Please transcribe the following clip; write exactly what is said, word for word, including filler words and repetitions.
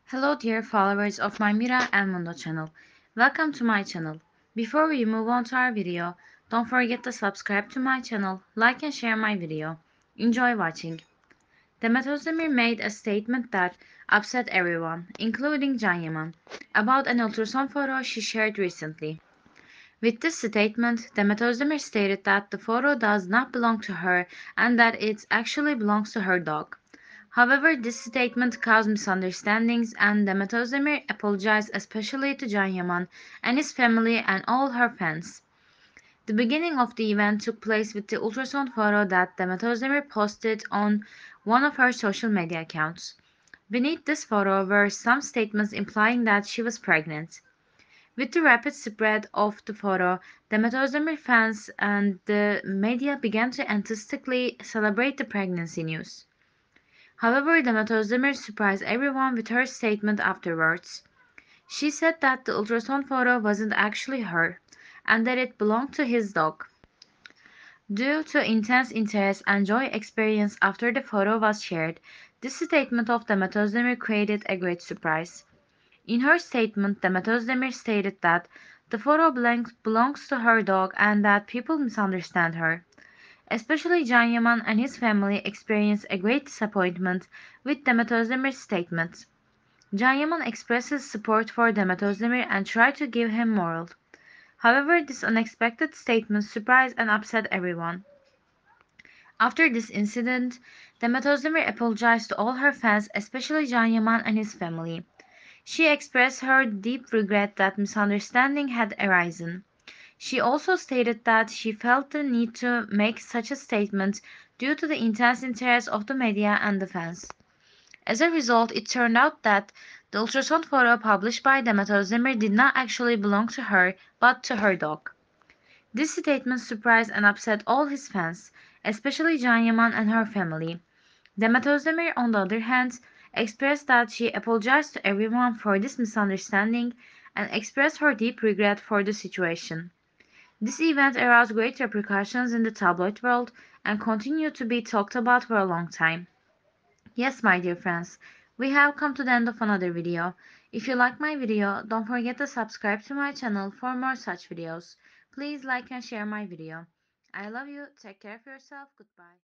Hello dear followers of my Mira and Mundo channel. Welcome to my channel. Before we move on to our video, don't forget to subscribe to my channel, like and share my video. Enjoy watching. Demet Özdemir made a statement that upset everyone, including Can Yaman, about an ultrasound photo she shared recently. With this statement, Demet Özdemir stated that the photo does not belong to her and that it actually belongs to her dog. However, this statement caused misunderstandings and Demet Özdemir apologized especially to Can Yaman and his family and all her fans. The beginning of the event took place with the ultrasound photo that Demet Özdemir posted on one of her social media accounts. Beneath this photo were some statements implying that she was pregnant. With the rapid spread of the photo, Demet Özdemir fans and the media began to enthusiastically celebrate the pregnancy news. However, Demet Özdemir surprised everyone with her statement afterwards. She said that the ultrasound photo wasn't actually her, and that it belonged to his dog. Due to intense interest and joy experienced after the photo was shared, this statement of Demet Özdemir created a great surprise. In her statement, Demet Özdemir stated that the photo belongs to her dog and that people misunderstand her. Especially Can Yaman and his family experienced a great disappointment with Demet Özdemir's statement. Can Yaman expressed his support for Demet Özdemir and tried to give him moral. However, this unexpected statement surprised and upset everyone. After this incident, Demet Özdemir apologized to all her fans, especially Can Yaman and his family. She expressed her deep regret that misunderstanding had arisen. She also stated that she felt the need to make such a statement due to the intense interest of the media and the fans. As a result, it turned out that the ultrasound photo published by Demet Özdemir did not actually belong to her, but to her dog. This statement surprised and upset all his fans, especially Can Yaman and her family. Demet Özdemir, on the other hand, expressed that she apologized to everyone for this misunderstanding and expressed her deep regret for the situation. This event aroused great repercussions in the tabloid world and continued to be talked about for a long time. Yes, my dear friends, we have come to the end of another video. If you like my video, don't forget to subscribe to my channel for more such videos. Please like and share my video. I love you. Take care of yourself. Goodbye.